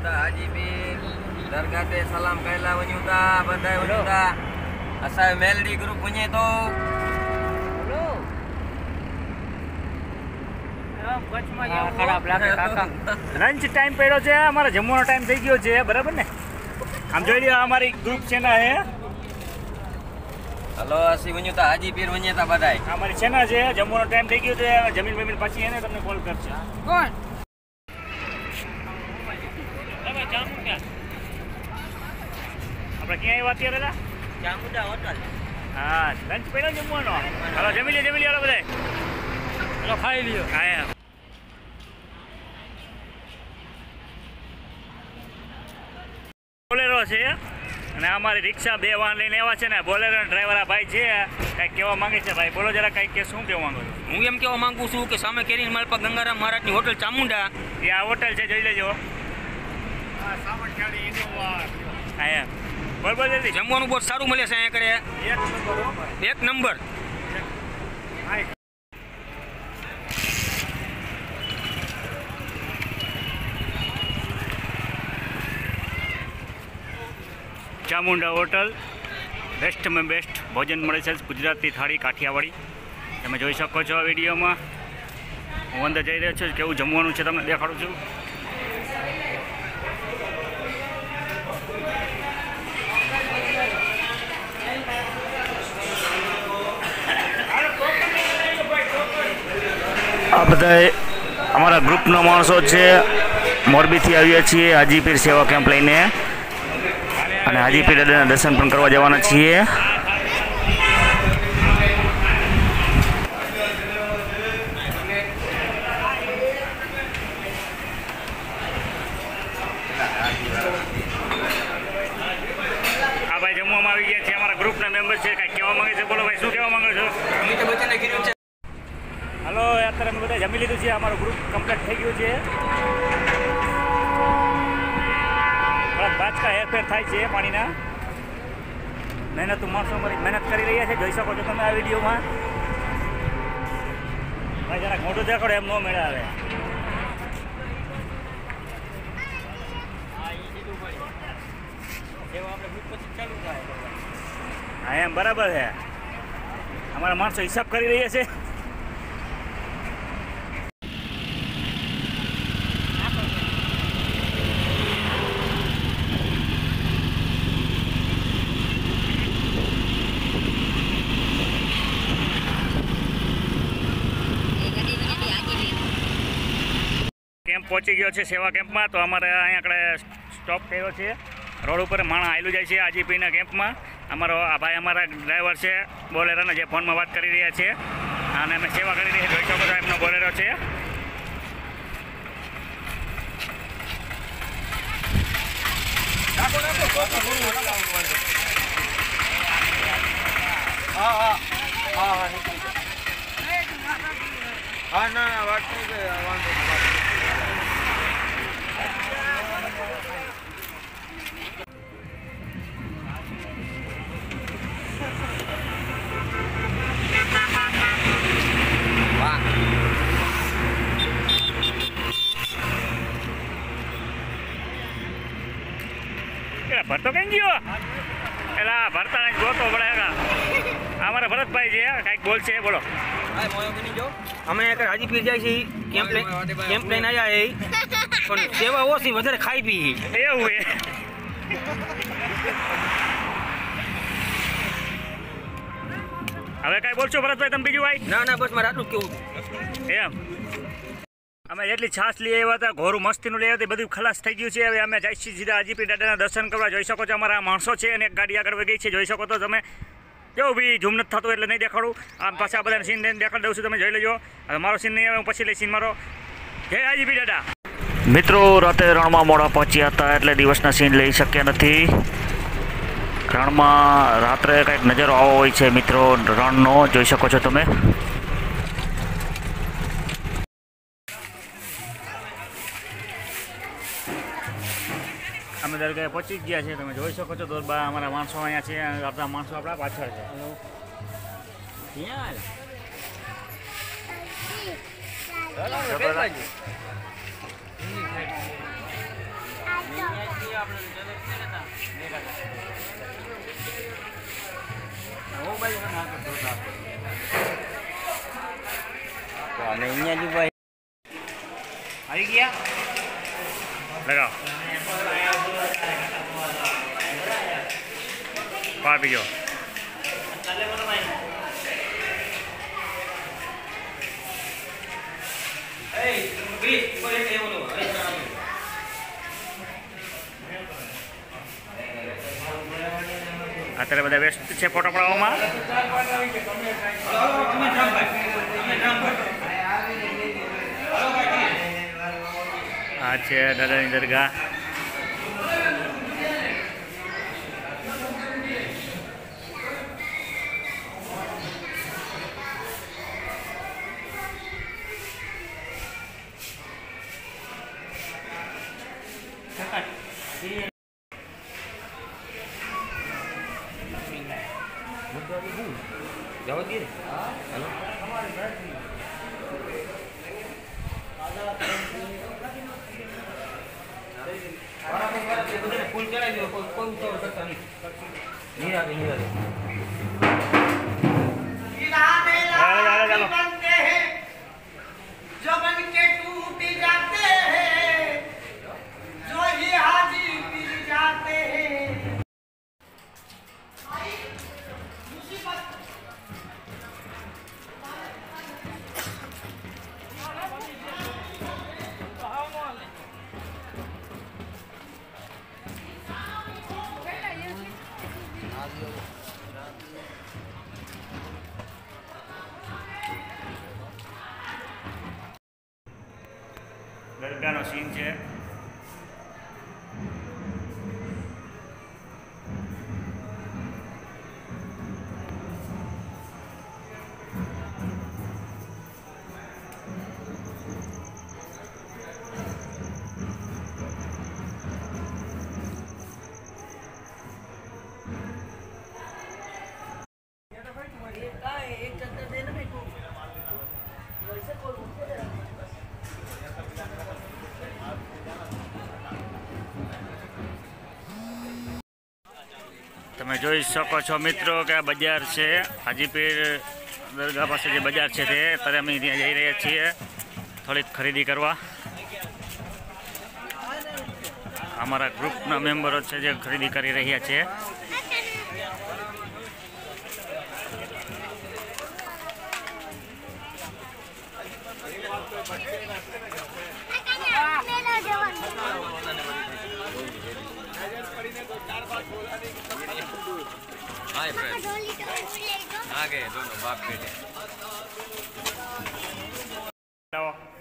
વન્યુતા હાજીપીર દરગાહે સલામ કરેલા વન્યુતા બધાય વન્યુતા અસાય મેલડી ગ્રુપ વnye તો ખરાબ લાગે કાકા લંચ ટાઈમ પડ્યો છે અમારે જમવાનો ટાઈમ થઈ ગયો છે બરાબર ને આમ જોઈ લ્યો અમારી ગ્રુપ સેના છે હલો અસી વન્યુતા હાજીપીર વnye તા બધાય અમારી સેના છે જમવાનો ટાઈમ થઈ ગયો છે જમીન બમીન પછી એને તમને કોલ કરશે કોણ આપણે ક્યાં આવ્યા અત્યારે ચામુંડા હોટલ હા લંચ પડ્યો જમવાનો હાલો જમી લ્યો હાલો બધા હાલો ખાઈ લ્યો હા બોલેરો છે અને અમારી રિક્ષા બે વાહન લઈને આવ્યા છે ને બોલેરો ડ્રાઈવર આ ભાઈ છે કંઈક કહેવા માંગે છે ભાઈ બોલો જરા કંઈક કે શું કહેવા માંગો છો હું એમ કહેવા માંગુ છું કે સામે કેરીન માલપા ગંગારામ મહારાજની હોટલ ચામુંડા એ આ હોટલ છે જોઈ લેજો હા બરોબર જલ્દી જમવાનું બહુ સારું મળે છે અહીંયા કરે એક નંબર ચામુંડા હોટલ બેસ્ટમાં બેસ્ટ ભોજન મળે છે ગુજરાતી થાળી કાઠિયાવાડી તમે જોઈ શકો છો આ વિડીયોમાં હું અંદર જઈ રહ્યો છું કેવું જમવાનું છે તમને દેખાડું છું આ બધા અમારા ગ્રુપના માણસો છે મોરબીથી આવ્યા છીએ હાજીપીર સેવા કેમ્પ લઈને અને હાજીપીર દાદાના દર્શન પણ કરવા જવાના છીએ આ ભાઈ જમવામાં આવી ગયા છે અમારા ગ્રુપના મેમ્બર છે કાંઈ કહેવા માંગે છે બોલો ભાઈ શું કહેવા માંગો છો હાલો અત્યારે અમે બધા જમી લીધું છે અમારું ગ્રુપ કમ્પ્લીટ થઈ ગયું છે થોડાક બાચકા હેરફેર થાય છે પાણીના મહેનત માણસો અમારી મહેનત કરી રહ્યા છે જોઈ શકો છો તમે આ વિડીયોમાં ભાઈ જરાક મોટું દેખાડો એમ ન મેળે આવે હા એમ બરાબર છે અમારા માણસો હિસાબ કરી રહ્યા છે કેમ્પ પહોંચી ગયો છે સેવા કેમ્પમાં તો અમારે અહીંયા આગળ સ્ટોપ કર્યો છે રોડ ઉપર માણસ આવેલું જાય છે આજીપીના કેમ્પમાં અમારો આ ભાઈ અમારા ડ્રાઈવર છે બોલેરોના જે ફોનમાં વાત કરી રહ્યા છે અને અમે સેવા કરી રહ્યા જોઈ શકો છો એમનો બોલેરો છે હા ના વાત નહીં કે વાંધો ભરતો કઈ ગયો એલા ભરતા જોતો પડે અમારા ભરતભાઈ છે કાંઈક બોલશે બોલો અમે હાજીપીર જાય છે કેમ્પ લઈને આવ્યા એ પણ સેવા ઓછી વધારે ખાઈ પી એવું એ હવે કાંઈ બોલશો ભરતભાઈ તમે બીજું ભાઈ ના ના બસ મારે આટલું કેવું એમ અમે જેટલી છાશ લઈ આવ્યા હતા ઘોરું મસ્તીનું લઈ આવ્યા બધું ખલાસ થઈ ગયું છે હવે અમે જઈએ છીએ સીધા હાજીપીર દાદાના દર્શન કરવા જોઈ શકો છો અમારા માણસો છે અને એક ગાડી આગળ વહી ગઈ છે જોઈ શકો તો તમે કેવું બી ઝૂમ નથી થતું એટલે નહીં દેખાડું આમ પાછા બધાને સીન દેખાડી દઉં છું તમે જોઈ લેજો હવે મારો સીન નહીં આવે હું પછી લઈ સીન મારો જય હાજીપીર દાદા મિત્રો રાતે રણમાં મોડા પહોંચ્યા હતા એટલે દિવસના સીન લઈ શક્યા નથી રણમાં રાત્રે કંઈક નજારો આવો હોય છે મિત્રો રણનો જોઈ શકો છો તમે અમે દરગાહે પહોંચી ગયા છે તમે જોઈ શકો છો દોરબા અમારા માણસો અહીંયા છે અડધા માણસો આપણા પાછળ છે આવી ગયા लगाओ पा पी जाओ અત્યારે બધા વ્યસ્ત છે ફોટો પડાવવામાં આ છે દાદાની દરગાહ જવા દઈએ ને હાલો ફૂલ ચડાવી દો કોઈ ઉતાવળ કરતા નહીં નિરાતે जो बन के टूट जाते हैं जो ही हाजी पी जाते हैं દરગાહનો સીન છે તમે જોઈ શકો છો મિત્રો કે આ બજાર છે હાજીપીર દરગાહ પાસે જે બજાર છે તે અત્યારે અમે ત્યાં જઈ રહ્યા છીએ થોડીક ખરીદી કરવા અમારા ગ્રુપના મેમ્બરો છે જે ખરીદી કરી રહ્યા છે आ गए दोनों बाप बेटे।